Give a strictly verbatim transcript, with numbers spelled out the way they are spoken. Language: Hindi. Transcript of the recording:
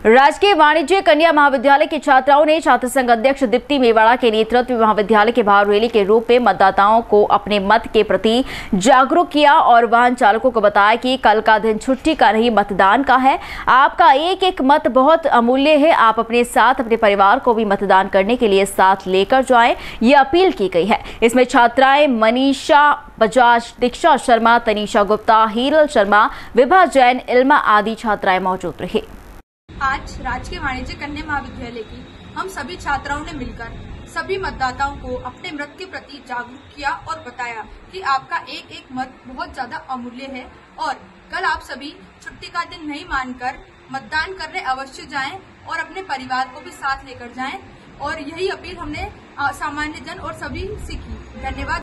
राजकीय वाणिज्य कन्या महाविद्यालय की छात्राओं ने छात्र संघ अध्यक्ष दीप्ति मेवाड़ा के नेतृत्व में महाविद्यालय के बाहर रैली के रूप में मतदाताओं को अपने मत के प्रति जागरूक किया और वाहन चालकों को बताया कि कल का दिन छुट्टी का नहीं, मतदान का है। आपका एक एक मत बहुत अमूल्य है। आप अपने साथ अपने परिवार को भी मतदान करने के लिए साथ लेकर जाएं, ये अपील की गई है। इसमें छात्राएं मनीषा बजाज, दीक्षा शर्मा, तनीषा गुप्ता, हीरल शर्मा, विभा जैन, इल्मा आदि छात्राएं मौजूद रही। आज राजकीय वाणिज्य कन्या महाविद्यालय की हम सभी छात्राओं ने मिलकर सभी मतदाताओं को अपने मत के प्रति जागरूक किया और बताया कि आपका एक एक मत बहुत ज्यादा अमूल्य है और कल आप सभी छुट्टी का दिन नहीं मानकर मतदान करने अवश्य जाएं और अपने परिवार को भी साथ लेकर जाएं। और यही अपील हमने सामान्य जन और सभी से की। धन्यवाद।